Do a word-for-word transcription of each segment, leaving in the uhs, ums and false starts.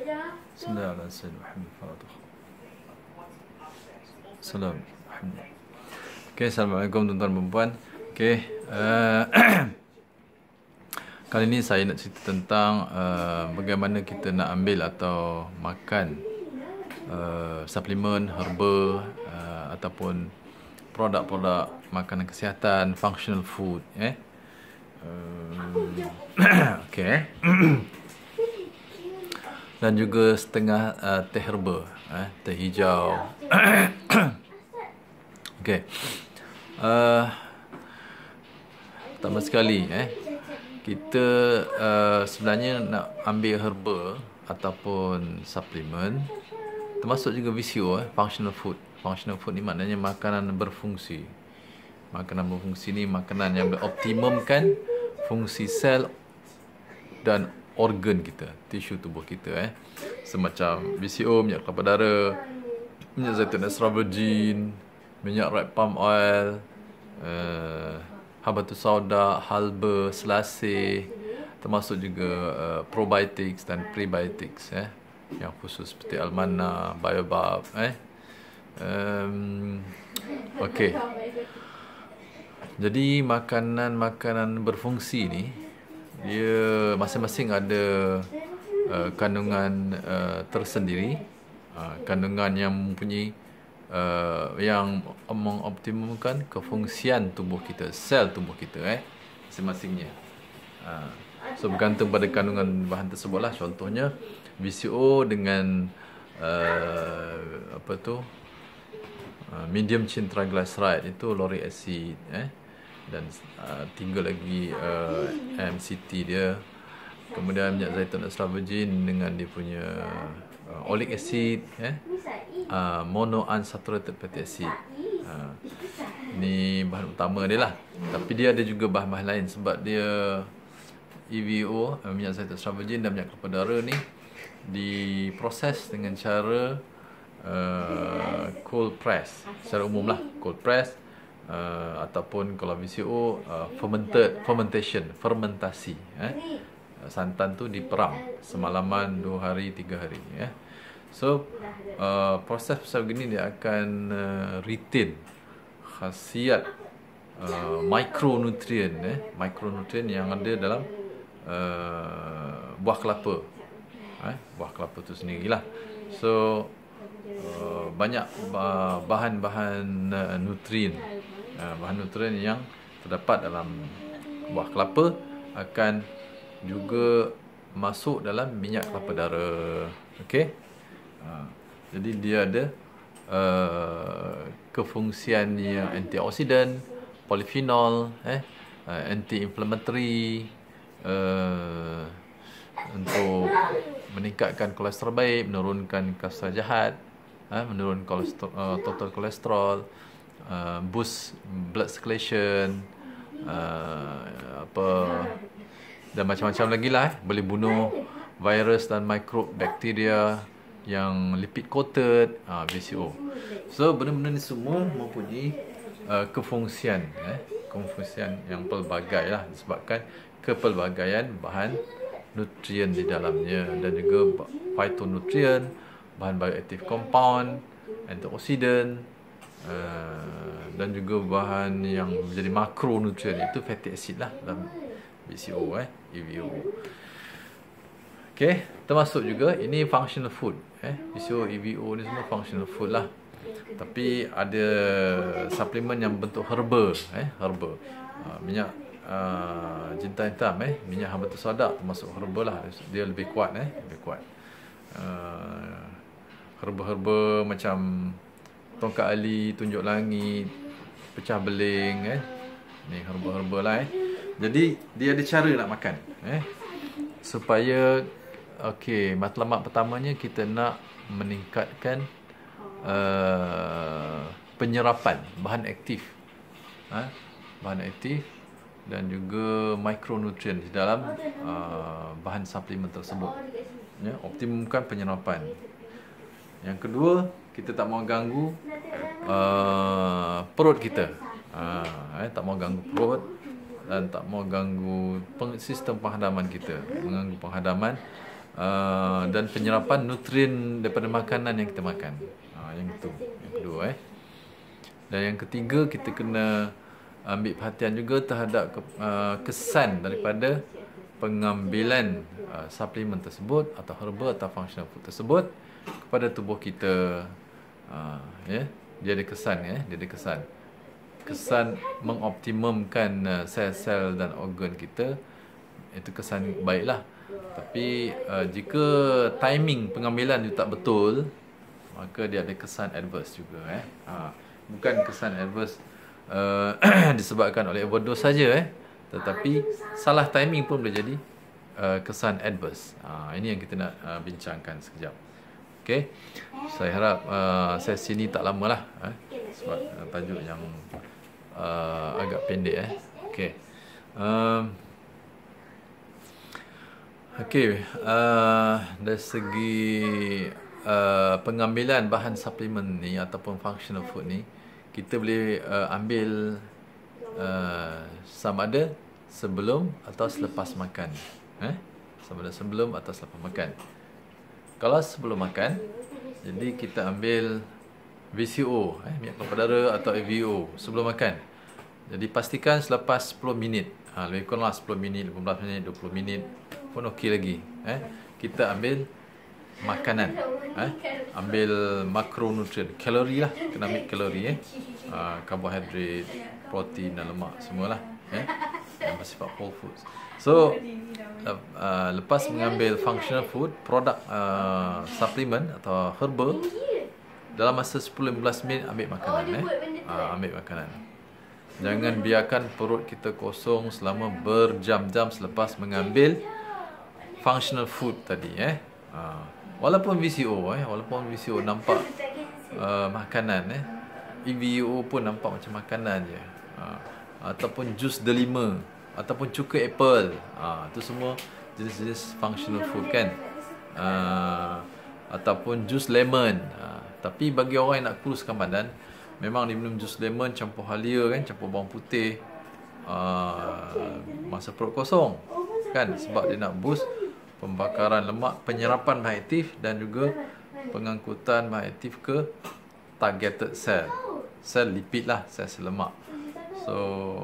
Bismillah ala sayyidina Muhammad Fatih. Salam. Alhamdulillah. Okay, Assalamualaikum tuan-tuan dan puan. Okay, uh, kali ini saya nak cerita tentang uh, bagaimana kita nak ambil atau makan uh, suplemen, herba uh, ataupun produk-produk makanan kesihatan, functional food. Eh? Uh, okay. Dan juga setengah uh, teh herba, eh? teh hijau. Okay. Uh, pertama sekali, eh, kita uh, sebenarnya nak ambil herba ataupun suplemen, termasuk juga V C O, eh, functional food. Functional food ni maknanya makanan berfungsi. Makanan berfungsi ni makanan yang beroptimumkan fungsi sel dan organ kita, tisu tubuh kita, eh. Semacam V C O, minyak kelapa darah, minyak zaitun extra virgin, minyak rape palm oil, uh, habatus sauda, halba, selasih, termasuk juga uh, probiotics dan prebiotics, eh, yang khusus seperti almana, baobab, eh. Um, Okey. Jadi makanan-makanan berfungsi ni, dia masing-masing ada uh, kandungan uh, tersendiri, uh, kandungan yang mempunyai Uh, yang mengoptimumkan kefungsian tubuh kita, sel tubuh kita, eh, masing-masingnya. Uh, so bergantung pada kandungan bahan tersebut lah. Contohnya V C O dengan uh, apa tu uh, medium chain triglyceride itu lauric acid, eh, dan uh, tiga lagi uh, M C T dia. Kemudian minyak zaitun extra virgin dengan dia punya uh, oleic acid, eh, Uh, monounsaturated fatty acid. Uh, ni bahan utama dia lah. Tapi dia ada juga bahan-bahan lain sebab dia E V O, uh, minyak zaitun extra virgin dan minyak kelapa darah ni diproses dengan cara uh, cold press secara umum lah, cold press, uh, ataupun kalau V C O uh, fermented, fermentation, fermentasi, eh. Santan tu diperam semalaman, dua hari, tiga hari, eh. So, uh, proses pasal begini dia akan uh, retain khasiat uh, mikronutrien, eh, mikronutrien yang ada dalam uh, buah kelapa, eh, buah kelapa tu sendirilah. So, uh, banyak bahan-bahan uh, nutrien, uh, bahan nutrien yang terdapat dalam buah kelapa akan juga masuk dalam minyak kelapa darah. Okey. Ha, jadi dia ada uh, kefungsian yang antioksidan, polifenol, eh, uh, anti-inflammatory, uh, untuk meningkatkan kolesterol baik, menurunkan kolesterol jahat, eh, menurunkan kolesterol, uh, total kolesterol, uh, boost blood circulation, uh, apa dan macam-macam lagi lah, eh. Boleh bunuh virus dan mikrobakteria yang lipid coated, uh, V C O. So benda-benda ni semua mempunyai uh, kefungsian, eh, kefungsian yang pelbagai lah, disebabkan kepelbagaian bahan nutrien di dalamnya, dan juga phytonutrien, bahan bioaktif compound, antioksidan, uh, dan juga bahan yang menjadi makronutrien, itu fatty acid lah dalam V C O, eh, E V O. Okay, termasuk juga ini functional food, eh, V C O, E V O ni semua functional food lah. Tapi ada suplemen yang bentuk herba, eh, herba, uh, minyak uh, jintan hitam, eh, minyak habatus sauda termasuk herba lah. Dia lebih kuat, eh, lebih kuat. Uh, herba-herba macam tongkat ali, tunjuk langit, pecah beling, eh, ni herba-herba lah, eh. Jadi dia ada cara nak makan, eh, supaya okey, matlamat pertamanya kita nak meningkatkan uh, penyerapan bahan aktif, ha? bahan aktif dan juga mikronutrien di dalam uh, bahan suplemen tersebut, ya, optimumkan penyerapan. Yang kedua, kita tak mau ganggu uh, perut kita, uh, eh, tak mau ganggu perut dan tak mau ganggu sistem penghadaman kita, mengganggu penghadaman uh, dan penyerapan nutrien daripada makanan yang kita makan. Uh, yang itu, yang kedua eh. Dan yang ketiga, kita kena ambil perhatian juga terhadap uh, kesan daripada pengambilan uh, suplemen tersebut atau herba atau functional food tersebut kepada tubuh kita. Uh, ya, yeah. Dia ada kesan ya, yeah. dia ada kesan. Kesan mengoptimumkan uh, sel-sel dan organ kita, itu kesan baiklah. Tapi uh, jika timing pengambilan itu tak betul, maka dia ada kesan adverse juga eh. Ha, bukan kesan adverse uh, disebabkan oleh overdose saja eh, tetapi salah timing pun boleh jadi uh, kesan adverse. Ha, ini yang kita nak uh, bincangkan sekejap. Okey. Saya harap uh, sesi ini tak lama lah eh, sebab uh, tajuk yang uh, agak pendek eh. Okey. Um, Okey, uh, dari segi uh, pengambilan bahan suplemen ni ataupun functional food ni, kita boleh uh, ambil uh, sama ada sebelum atau selepas makan. Eh? Sama ada sebelum atau selepas makan. Kalau sebelum makan, jadi kita ambil V C O, eh, minyak kelapa darah atau A V O sebelum makan. Jadi pastikan selepas sepuluh minit. Ha, lebih kurang lah sepuluh minit, lima belas minit, dua puluh minit pun okey lagi. Eh? Kita ambil makanan. Eh? Ambil makronutrien. Kalori lah. Kena ambil kalori. Eh? Uh, karbohidrat, protein dan lemak. Semualah. Eh? Yang bersifat whole foods. So, uh, lepas mengambil functional food, produk uh, suplemen atau herba, dalam masa sepuluh hingga lima belas minit ambil makanan. Eh? Uh, ambil makanan. Jangan biarkan perut kita kosong selama berjam-jam selepas mengambil functional food tadi eh. Ha, walaupun V C O eh, walaupun V C O nampak uh, makanan eh. A V O pun nampak macam makanan je. Ha, ataupun jus delima ataupun cuka apple. Ha, itu semua jenis-jenis functional food kan. Ha, ataupun jus lemon. Ha, tapi bagi orang yang nak kuruskan badan, memang dia minum jus lemon campur halia kan, campur bawang putih uh, masa perut kosong kan, sebab dia nak boost pembakaran lemak, penyerapan bahan aktif dan juga pengangkutan bahan aktif ke targeted cell, sel lipid lah, sel lemak. So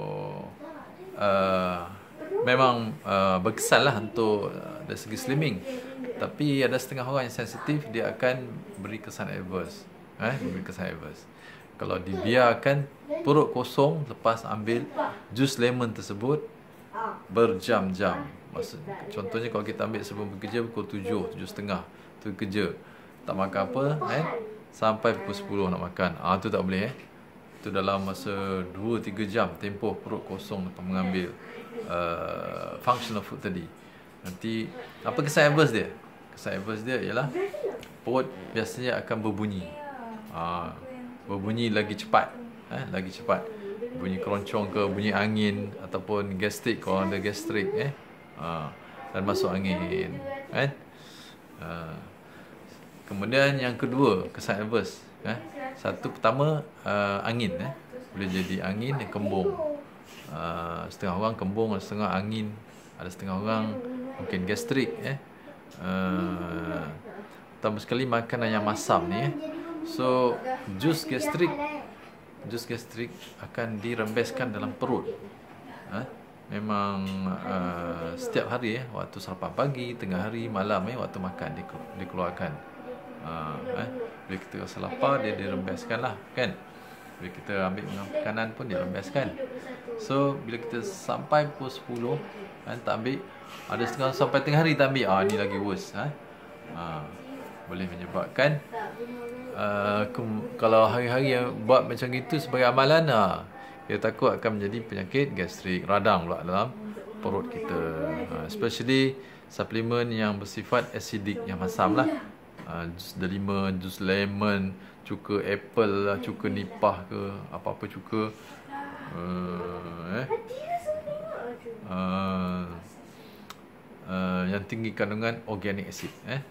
uh, memang uh, berkesan lah untuk uh, dari segi slimming, tapi ada setengah orang yang sensitif, dia akan beri kesan adverse eh, beri kesan adverse kalau dibiarkan perut kosong lepas ambil jus lemon tersebut berjam-jam. Maksud, contohnya kalau kita ambil sebelum bekerja pukul tujuh, tujuh tiga puluh tu kerja, tak makan apa eh, sampai pukul sepuluh nak makan. Ah tu tak boleh eh. Itu dalam masa dua tiga jam tempoh perut kosong untuk mengambil uh, functional food tadi. Nanti apa kesan adverse dia? Kesan adverse dia ialah perut biasanya akan berbunyi. Ah berbunyi lagi cepat, eh, lagi cepat. Bunyi keroncong ke, bunyi angin ataupun gastrik kalau ada gastrik eh. Ha, dan masuk angin kan. Ha. Kemudian yang kedua, kesan adverse eh. Satu pertama uh, angin eh. Boleh jadi angin yang kembung. Uh, setengah orang kembung, setengah angin, ada setengah orang mungkin gastrik eh. Uh, tambah sekali makanan yang masam ni eh. So, jus gastrik, jus gastrik akan dirembeskan dalam perut. Ha? Memang uh, setiap hari eh, waktu sarapan pagi, tengah hari, malam eh, waktu makan dikeluarkan. Uh, eh, bila kita rasa lapar, dia dirembeskan lah kan. Bila kita ambil makanan pun dirembeskan. So, bila kita sampai pukul sepuluh, kan, tak ambil, ada setengah sampai tengah hari tak ambil, ah, ni lagi worse. Ha? Uh, boleh menyebabkan uh, kalau hari-hari yang buat macam itu sebagai amalan, uh, kita takut akan menjadi penyakit gastrik, radang pula dalam perut kita. Uh, especially suplemen yang bersifat acidic, yang masam lah. Uh, jus delima, jus lemon, cuka apple lah, cuka nipah ke, apa-apa cuka. Uh, eh. uh, uh, yang tinggi kandungan organic acid. Eh.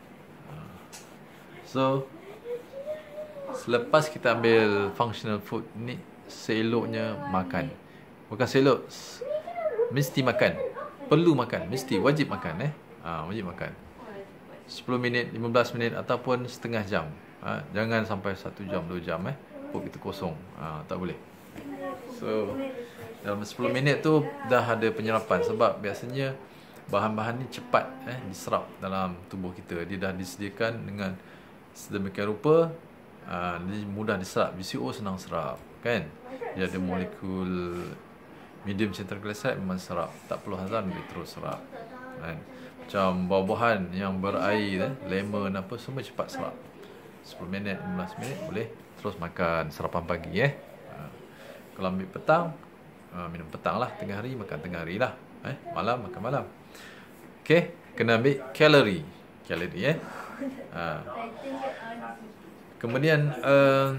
So, selepas kita ambil functional food ni, seloknya makan. Bukan selok, mesti makan. Perlu makan, mesti, wajib makan eh. Ha, wajib makan. sepuluh minit, lima belas minit ataupun setengah jam. Ha, jangan sampai satu jam, dua jam eh. Perut kita kosong. Ha, tak boleh. So dalam sepuluh minit tu dah ada penyerapan, sebab biasanya bahan-bahan ni cepat eh diserap dalam tubuh kita. Dia dah disediakan dengan sedemikian rupa, uh, dia mudah diserap. B C O senang serap, kan? Dia ada molekul medium chain triglyceride, memang serap, tak perlu hazan, dia terus serap, kan? Macam buah-buahan yang berair eh, lemon apa, semua cepat serap. Sepuluh minit, lima belas minit boleh terus makan sarapan pagi eh. Uh, kalau ambil petang, uh, minum petang lah. Tengah hari makan tengah hari lah eh. Malam makan malam. Okay, kena ambil kalori, kalori eh. Uh. Kemudian uh,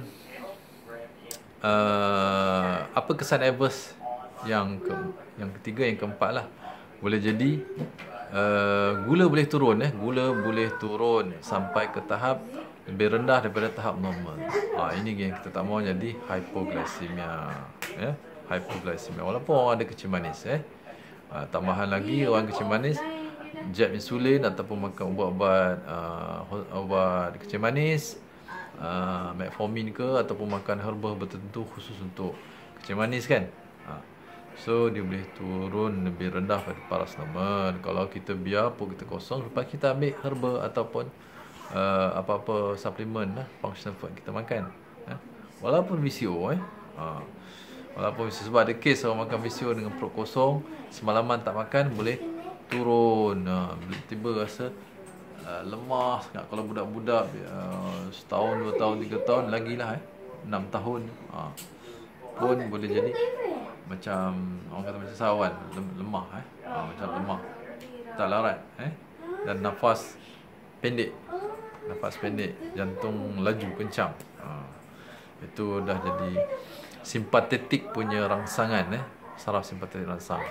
uh, apa kesan adverse yang ke, yang ketiga, yang keempat lah. Boleh jadi uh, gula boleh turun eh. Gula boleh turun sampai ke tahap lebih rendah daripada tahap normal. Ha, ini yang kita tak mahu, jadi hypoglycemia ya. Hypoglycemia walaupun orang ada kecil manis eh. Ha, tambahan lagi orang kecil manis, jab insulin ataupun makan ubat-ubat uh, ubat kecil manis, uh, metformin ke, ataupun makan herba tertentu khusus untuk kecil manis, kan. Ha. So dia boleh turun lebih rendah pada paras normal kalau kita biar perut kita kosong, lepas kita ambil herba ataupun uh, apa-apa suplemen lah, functional food kita makan. Ha. Walaupun V C O eh. Ha. Walaupun V C O, sebab ada kes orang makan V C O dengan perut kosong, semalaman tak makan boleh turun. Ha. Tiba-tiba rasa uh, lemah sangat. Kalau budak-budak uh, setahun, dua tahun, tiga tahun, lagilah eh, enam tahun ha. pun boleh jadi macam orang kata macam sawan, lemah eh. Ha, macam lemah, tak larat eh. Dan nafas pendek, nafas pendek, jantung laju kencang. Ha. Itu dah jadi simpatetik punya rangsangan eh, saraf simpatetik rangsang.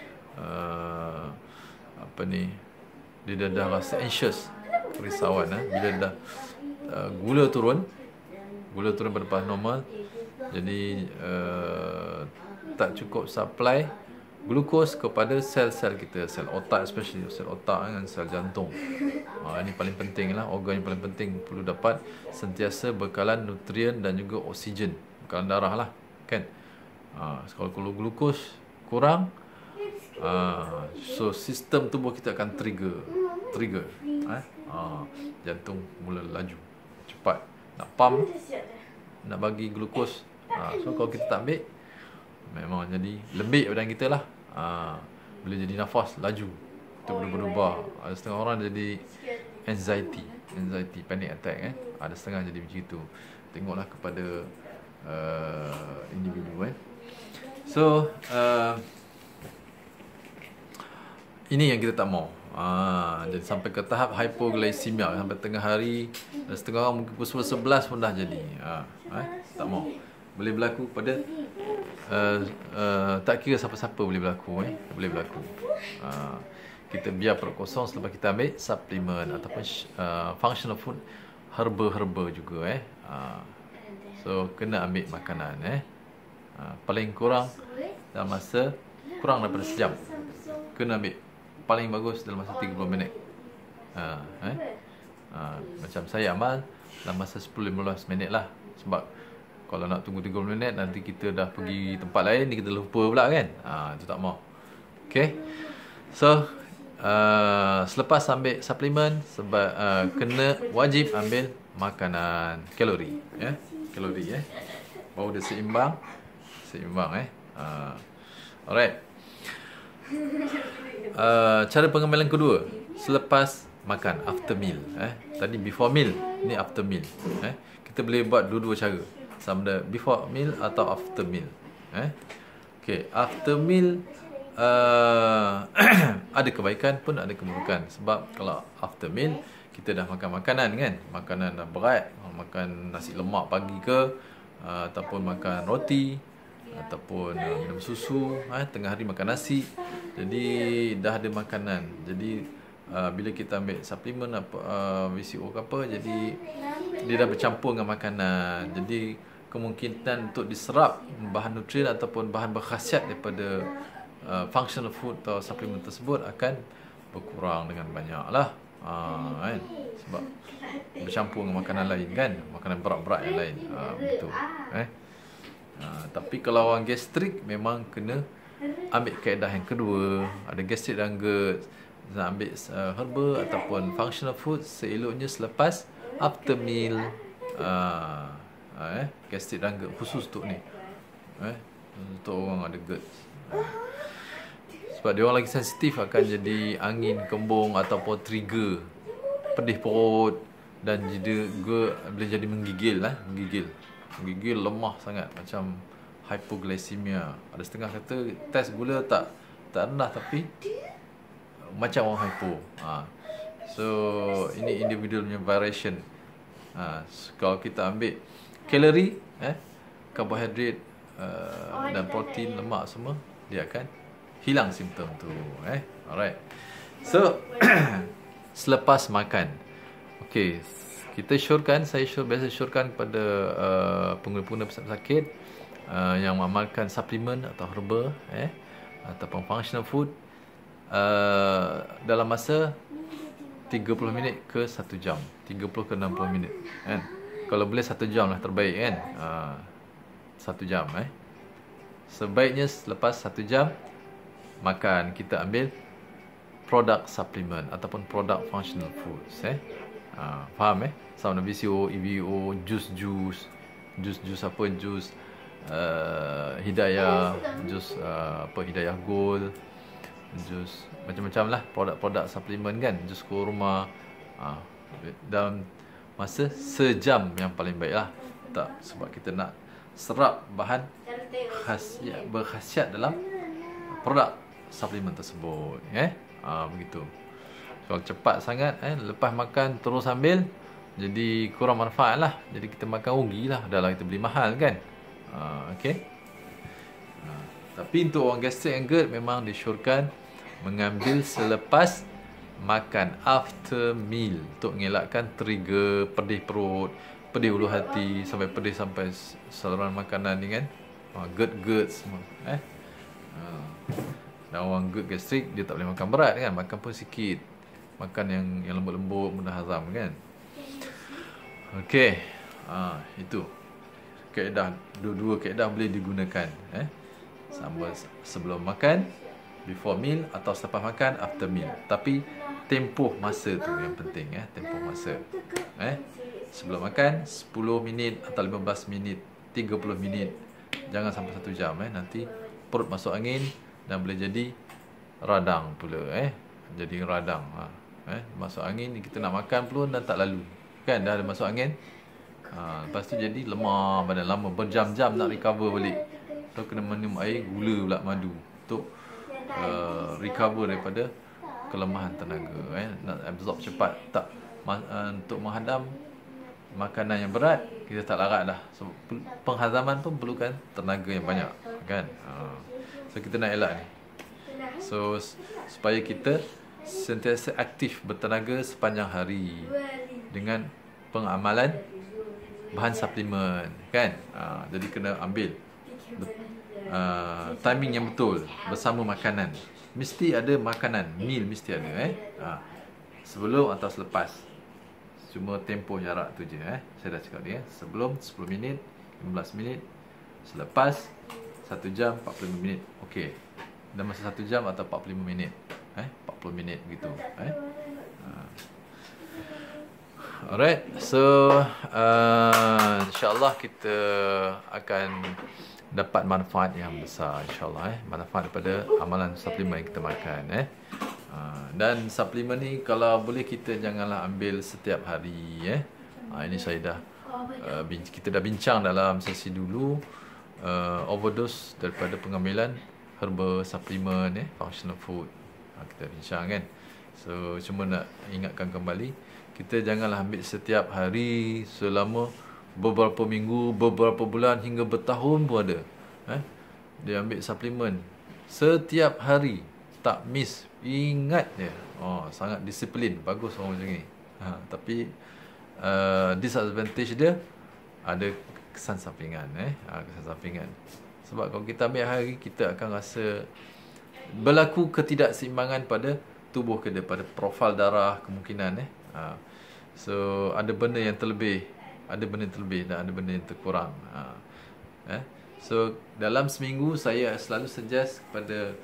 Uh, apa ni, dia dah, dah rasa anxious, kerisauan eh. Bila dah uh, gula turun, gula turun pada paras normal, jadi uh, tak cukup supply glukos kepada sel-sel kita, sel otak, especially sel otak dengan sel jantung. Ha, ini paling penting lah, organ yang paling penting, perlu dapat sentiasa bekalan nutrien dan juga oksigen, bekalan darah lah, kan. Ha, kalau kalau glukos kurang, ha, so sistem tubuh kita akan trigger, trigger, eh? ha, jantung mula laju cepat, nak pump, nak bagi glukos. Ha, so kalau kita tak ambil, memang jadi lembik badan kita lah. Ha, boleh jadi nafas laju, itu boleh berubah. Ada setengah orang jadi anxiety, anxiety, panic attack eh. Ada setengah jadi macam itu. Tengoklah kepada uh, individu eh. So uh, ini yang kita tak mau. Ha, jadi sampai ke tahap hypoglycemia, sampai tengah hari, dan setengah orang mungkin pukul sebelas pun dah jadi. Ha, eh, tak mau. Boleh berlaku pada uh, uh, tak kira siapa-siapa boleh berlaku eh. Boleh berlaku. Uh, kita biar perut kosong, selepas kita ambil suplemen ataupun uh, functional food, herba-herba juga eh. Uh, so kena ambil makanan eh. Uh, paling kurang dalam masa kurang daripada sejam. Kena ambil paling bagus dalam masa tiga puluh minit. Uh, eh. uh, macam saya amal dalam masa sepuluh lima belas minit lah. Sebab kalau nak tunggu tiga puluh minit, nanti kita dah pergi tempat lain, ni kita lupa pula, kan. Ha, itu tak mau. Okay. So uh, selepas ambil suplemen, sebab uh, kena wajib ambil makanan kalori, ya, yeah? Kalori eh, baru dia seimbang, seimbang eh. Uh, alright. Uh, cara pengambilan kedua selepas makan, after meal eh. Tadi before meal, ni after meal eh. Kita boleh buat dua-dua cara, sama ada before meal atau after meal eh. Okay, after meal uh, ada kebaikan pun ada keburukan. Sebab kalau after meal kita dah makan makanan, kan, makanan dah berat, makan nasi lemak pagi ke, uh, ataupun makan roti, ataupun uh, minum susu eh, tengah hari makan nasi, jadi dah ada makanan. Jadi uh, bila kita ambil suplemen apa, uh, V C O ke apa, jadi dia dah bercampur dengan makanan. Jadi kemungkinan untuk diserap bahan nutrien ataupun bahan berkhasiat daripada uh, functional food atau suplemen tersebut akan berkurang dengan banyak lah. uh, kan? Sebab bercampur dengan makanan lain kan, makanan berat-berat yang lain, uh, begitu. Eh? Uh, tapi kalau orang gastrik memang kena ambil kaedah yang kedua. Ada gastric dan GERD, nak ambil uh, herba ataupun functional food seeloknya selepas after meal. uh, uh, eh? Gastric dan GERD khusus untuk ni, eh? untuk orang ada GERD. uh. Sebab dia orang lagi sensitif akan jadi angin kembung ataupun trigger pedih perut, dan jadi GERD boleh jadi menggigil lah, menggigil menggigil lemah sangat, macam hypoglycemia. Ada setengah kata test gula tak tak rendah tapi macam orang hypo. Ha. So ini individual punya variation. Ha. So, kalau kita ambil kalori, eh, karbohidrat uh, dan protein, lemak semua, dia akan hilang simptom tu. Eh, alright. So selepas makan, okay, kita syorkan, saya syor, biasa syorkan kepada uh, pengguna-pengguna pesakit uh, yang mengamalkan suplemen atau herba, eh, ataupun functional food uh, dalam masa tiga puluh minit ke satu jam, tiga puluh ke enam puluh minit, kan? Kalau boleh satu jam lah terbaik, kan? Uh, satu jam, eh. Sebaiknya selepas satu jam makan, kita ambil produk suplemen ataupun produk functional foods, eh. Uh, faham, eh? Sama B C O, E B O, jus-jus, jus-jus apa, jus uh, Hidayah, jus uh, apa, Hidayah Gold, jus macam-macam lah, produk-produk suplemen, kan? Jus kurma, uh, dalam masa sejam yang paling baik lah. Tak, sebab kita nak serap bahan khasiat, berkhasiat dalam produk suplemen tersebut, eh? Uh, begitu. Kalau cepat sangat, eh, lepas makan terus ambil, jadi kurang manfaat lah. Jadi kita makan rugi lah, dah lah kita beli mahal, kan? uh, Okay. uh, Tapi untuk orang gastrik and GERD memang disyorkan mengambil selepas makan, after meal, untuk mengelakkan trigger pedih perut, pedih ulu hati, sampai pedih sampai saluran makanan ni, kan? uh, GERD-GERD semua, eh? uh, Dan orang GERD gastrik, dia tak boleh makan berat, kan? Makan pun sikit, makan yang yang lembut-lembut, mudah hazam, kan? Okey. Ha, itu kaedah, dua-dua kaedah boleh digunakan, eh. Sama sebelum makan, before meal, atau selepas makan, after meal. Tapi tempoh masa tu yang penting, eh. Tempoh masa. Eh. Sebelum makan sepuluh minit atau lima belas minit, tiga puluh minit. Jangan sampai satu jam, eh. Nanti perut masuk angin dan boleh jadi radang pula, eh. Jadi radang. Ha. Eh, masuk angin, kita nak makan pun dan tak lalu, kan? Dah ada masuk angin, ha, lepas tu jadi lemah badan, lama berjam-jam nak recover balik. So kena minum air gula pula, madu, untuk uh, recover daripada kelemahan tenaga, eh. Nak absorb cepat, tak uh, untuk menghadam makanan yang berat, kita tak larat dah. So penghazaman pun perlukan tenaga yang banyak, kan? Ha. So kita nak elak ni. So supaya kita sentiasa aktif, bertenaga sepanjang hari dengan pengamalan bahan suplemen, kan? Ha, jadi kena ambil uh, timing yang betul bersama makanan. Mesti ada makanan, meal mesti ada, eh. Ha, sebelum atau selepas. Cuma tempoh jarak tu je, eh. Saya dah cakap dia, sebelum sepuluh minit, lima belas minit, selepas satu jam, empat puluh lima minit. Okey. Dalam masa satu jam atau empat puluh lima minit. Eh, empat puluh minit gitu, eh. Uh. Alright, so uh, insyaAllah kita akan dapat manfaat yang besar, insyaAllah, eh. Manfaat daripada amalan suplemen yang kita makan, eh. Uh, dan suplemen ni kalau boleh kita janganlah ambil setiap hari, eh. Uh, ini saya dah uh, kita dah bincang dalam sesi dulu, uh, overdose daripada pengambilan herba, suplemen, eh, functional food. Kita bincang, kan? So cuma nak ingatkan kembali, kita janganlah ambil setiap hari selama beberapa minggu, beberapa bulan, hingga bertahun pun ada, eh? Dia ambil suplemen setiap hari, tak miss. Ingat dia, oh, sangat disiplin, bagus orang macam ni. Ha, tapi uh, disadvantage dia ada kesan sampingan, eh? Ha, kesan sampingan. Sebab kalau kita ambil hari, kita akan rasa berlaku ketidakseimbangan pada tubuh kita, pada profil darah kemungkinan eh. Ha. So ada benda yang terlebih, ada benda yang terlebih dan ada benda yang terkurang. Ha. Eh. So dalam seminggu saya selalu suggest kepada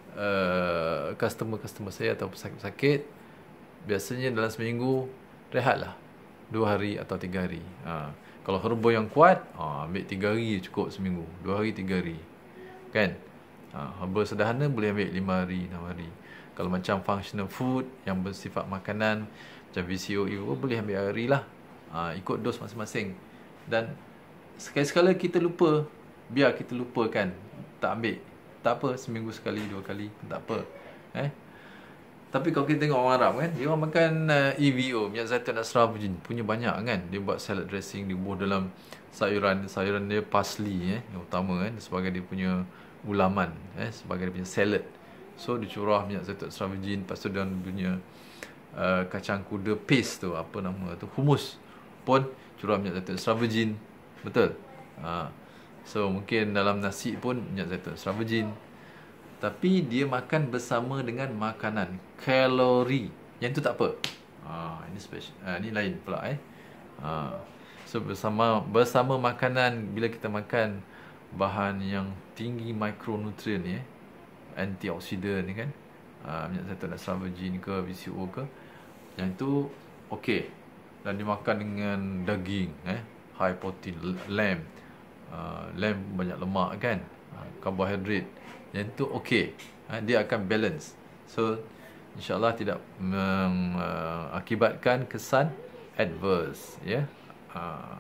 uh, customer-customer saya atau pesakit-pesakit, biasanya dalam seminggu rehatlah dua hari atau tiga hari. Ha. Kalau herba yang kuat, ha, ambil tiga hari cukup seminggu. Dua hari, tiga hari. Kan? Ha, herba sederhana boleh ambil lima hari, enam hari. Kalau macam functional food yang bersifat makanan, macam V C O, boleh ambil hari lah. Ha, ikut dos masing-masing. Dan sekali-sekala kita lupa, biar kita lupa kan, tak ambil. Tak apa, seminggu sekali, dua kali, tak apa. Eh? Tapi kalau kita tengok orang Arab kan, dia orang makan uh, E V O, minyak zaitun extra virgin, punya banyak kan. Dia buat salad dressing, dia buah dalam sayuran, sayuran dia parsley eh, yang utama kan, sebagai dia punya ulaman, eh, sebagai dia punya salad. So dia curah minyak zaitun extra virgin, lepas tu dia punya uh, kacang kuda paste tu, apa nama tu, hummus pun curah minyak zaitun extra virgin. Betul? Ha. So mungkin dalam nasi pun minyak zaitun extra virgin. Tapi dia makan bersama dengan makanan kalori. Yang tu tak apa. Ha, ini special. Ha, ini lain pula eh. Ha. So bersama bersama makanan, bila kita makan bahan yang tinggi mikronutrien ni eh, antioksidan ni kan. Ha, minyak zaitun extra virgin ke, V C O ke. Yang tu okey. Dan dimakan dengan daging eh, high protein lamb. Uh, lamb banyak lemak kan. Uh, karbohidrat. Yang tu okey, ha, dia akan balance. So insyaAllah tidak mengakibatkan uh, kesan adverse ya. Ha.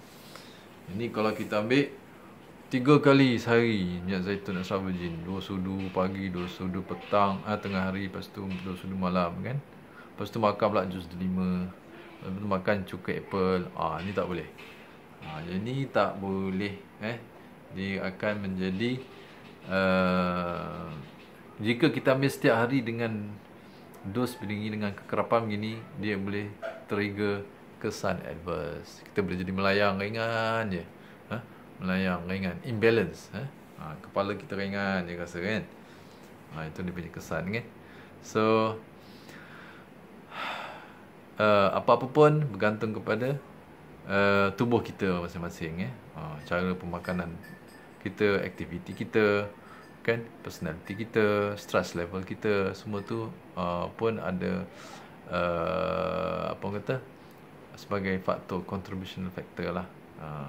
Ini kalau kita ambil tiga kali sehari minyak zaitun extra virgin, dua sudu pagi, dua sudu petang, ah, tengah hari, lepas tu dua sudu malam kan. Lepas tu makan pula jus delima, lepas tu makan cuka apple. Ah, ni tak boleh. Ah, jadi tak boleh eh. Dia akan menjadi Uh, jika kita ambil setiap hari dengan dos begini, dengan kekerapan begini, dia boleh trigger kesan adverse. Kita boleh jadi melayang ringan je, ha? Melayang ringan, imbalance, ha? Ha, kepala kita ringan je rasa kan. Ha, itu dia punya kesan kan. So uh, apa-apa pun bergantung kepada uh, tubuh kita masing-masing eh. Ha, cara pemakanan kita, aktiviti kita kan, personality kita, stress level kita, semua tu uh, pun ada uh, apa orang kata, sebagai faktor, contribution factor lah. Uh,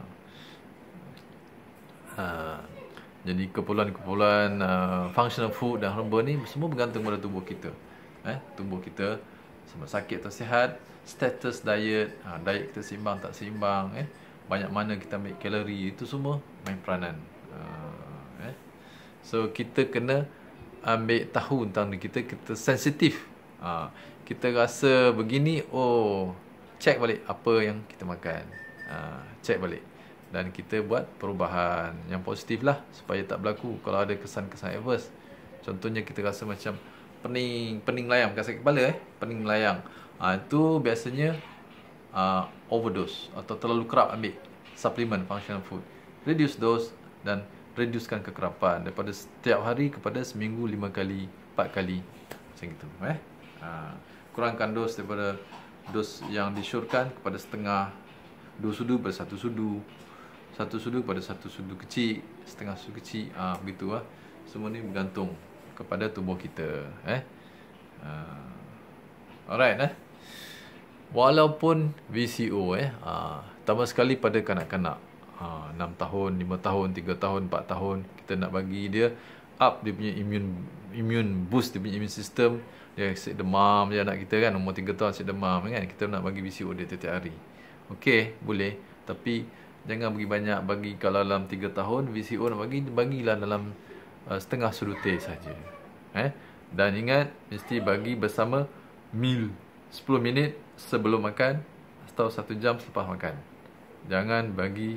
uh, jadi keperluan-keperluan uh, functional food dan herba ni semua bergantung pada tubuh kita. Eh, tubuh kita sama sakit atau sihat, status diet, uh, diet kita seimbang tak seimbang, eh, banyak mana kita ambil kalori, itu semua main peranan. Uh, eh. So kita kena ambil tahu tentang diri kita, kita sensitif. Uh, kita rasa begini, oh, check balik apa yang kita makan. Uh, check balik. Dan kita buat perubahan yang positif lah, supaya tak berlaku kalau ada kesan-kesan adverse. Contohnya kita rasa macam pening, pening layang, bukan sakit kepala eh, pening layang. Uh, itu biasanya uh, overdose atau terlalu kerap ambil suplemen functional food. Reduce dose dan reducekan kekerapan daripada setiap hari kepada seminggu lima kali, empat kali macam itu eh. Ha, kurangkan dos daripada dos yang disyorkan kepada setengah, dua sudu pada satu sudu, satu sudu pada satu sudu kecil, setengah sudu kecil, ah ha, begitu lah. Semua ni bergantung kepada tubuh kita eh. Ha, alright eh. Walaupun V C O eh, ha, tambah sekali pada kanak-kanak, ha, enam tahun, lima tahun, tiga tahun, empat tahun, kita nak bagi dia up dia punya immune, immune boost dia punya immune system. Dia asyik demam je anak kita kan, umur tiga tahun asyik demam kan, kita nak bagi V C O dia tiap-tiap hari. Okey, boleh, tapi jangan bagi banyak. Bagi kalau dalam tiga tahun V C O nak bagi, bagilah dalam uh, setengah sudu teh saja. Eh, dan ingat mesti bagi bersama meal, sepuluh minit sebelum makan atau satu jam selepas makan. Jangan bagi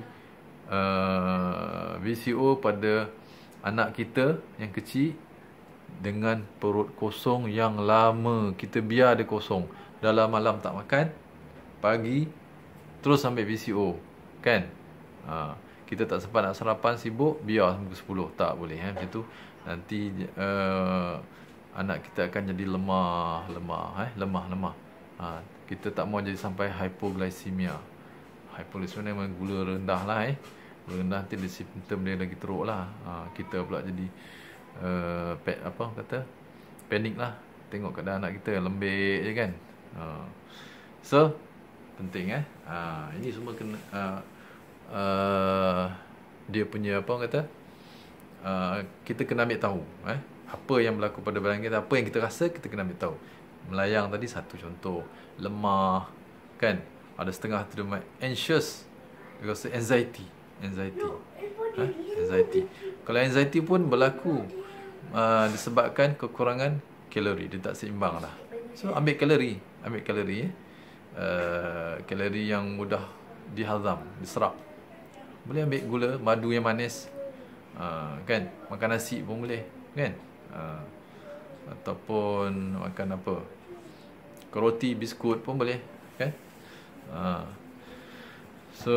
uh, V C O pada anak kita yang kecil dengan perut kosong yang lama. Kita biar dia kosong, dalam malam tak makan, pagi terus ambil V C O kan. Ha, kita tak sempat nak sarapan, sibuk, biar sampai sepuluh. Tak boleh eh, macam tu. Nanti uh, anak kita akan jadi lemah, lemah, eh, lemah, lemah. Ha, kita tak mau jadi sampai hypoglycemia. Hypoglycemia memang gula rendah lah, eh. Gula rendah nanti dia simptom dia lagi teruk lah. Ha, kita pula jadi uh, pe, apa kata, panik lah. Tengok keadaan anak kita lembik je kan. Ha. So, penting eh. Ha, ini semua kena uh, uh, dia punya apa kata, uh, kita kena ambil tahu eh. Apa yang berlaku pada badan kita, apa yang kita rasa, kita kena ambil tahu. Melayang tadi satu contoh, lemah kan, ada setengah tu dia anxious, dia rasa anxiety, anxiety, ha? anxiety. Kalau anxiety pun berlaku uh, disebabkan kekurangan kalori, dia tak seimbang lah. So ambil kalori, ambil kalori, eh? uh, kalori yang mudah dihazam, diserap. Boleh ambil gula, madu yang manis, uh, kan, makan nasi pun boleh, kan. Uh, ataupun makan apa, roti, biskut pun boleh, kan. Uh, so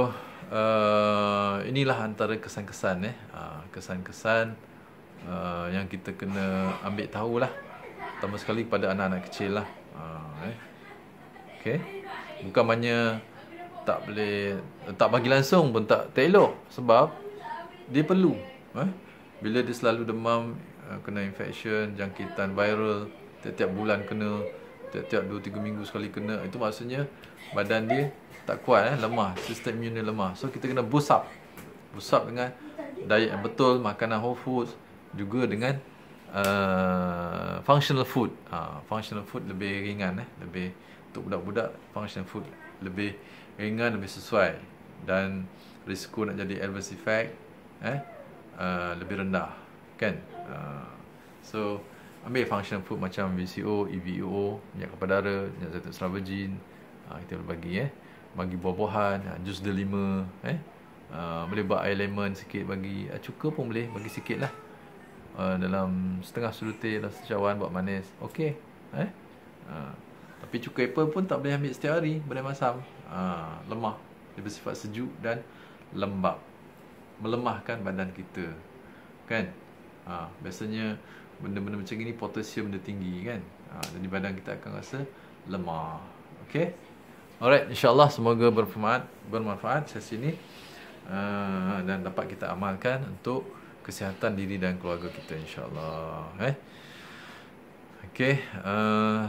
uh, inilah antara kesan-kesan eh uh, kesan-kesan uh, yang kita kena ambil tahulah, terutama sekali pada anak-anak kecil lah. Uh, eh. Okay, bukan hanya tak boleh, tak bagi langsung pun tak, tak elok, sebab dia perlu eh? Bila dia selalu demam, kena infection, jangkitan viral, tiap-tiap bulan kena, tiap-tiap dua tiga minggu sekali kena, itu maksudnya badan dia tak kuat, eh? lemah, sistem imun dia lemah. So kita kena boost up, boost up dengan diet yang betul, makanan whole foods, juga dengan uh, functional food. Ha, functional food lebih ringan, eh? lebih untuk budak-budak, functional food lebih ringan, lebih sesuai, dan risiko nak jadi adverse effect eh uh, lebih rendah, kan. Uh, so ambil functional food macam V C O, E V O, minyak kelapa dara, minyak zaitun extra virgin, uh, kita boleh bagi eh bagi buah-buahan, uh, jus delima, eh uh, boleh buat air lemon sikit, bagi uh, cuka pun boleh bagi sikit lah, uh, dalam setengah selutir, dalam secawan, buat manis, okey, eh uh, tapi cuka apple pun tak boleh ambil setiap hari, boleh masam. Ha, lemah, dia bersifat sejuk dan lembap, melemahkan badan kita, kan. Ha, biasanya benda-benda macam ni potasium dia tinggi, kan. Ha, jadi badan kita akan rasa lemah. Okey, alright, insyaAllah semoga bermanfaat, bermanfaat sesi ni, uh, dan dapat kita amalkan untuk kesihatan diri dan keluarga kita, insyaAllah. Eh? Okey, uh,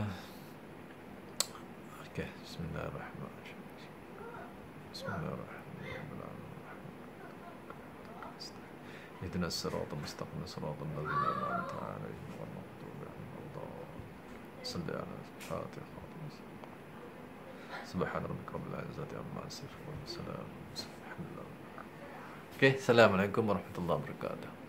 okay. Bismillahirrahmanirrahim. Bismillahirrahmanirrahim. Ihdinas siratal mustaqim, siratal ladzina an'amta 'alaihim ghairil maghdubi 'alaihim waladdallin. Salli 'ala al-Fatihah. Subhana rabbika rabbil 'izzati 'amma yasifun wa salamun 'alal mursalin. Okay, assalamualaikum warahmatullahi wabarakatuh.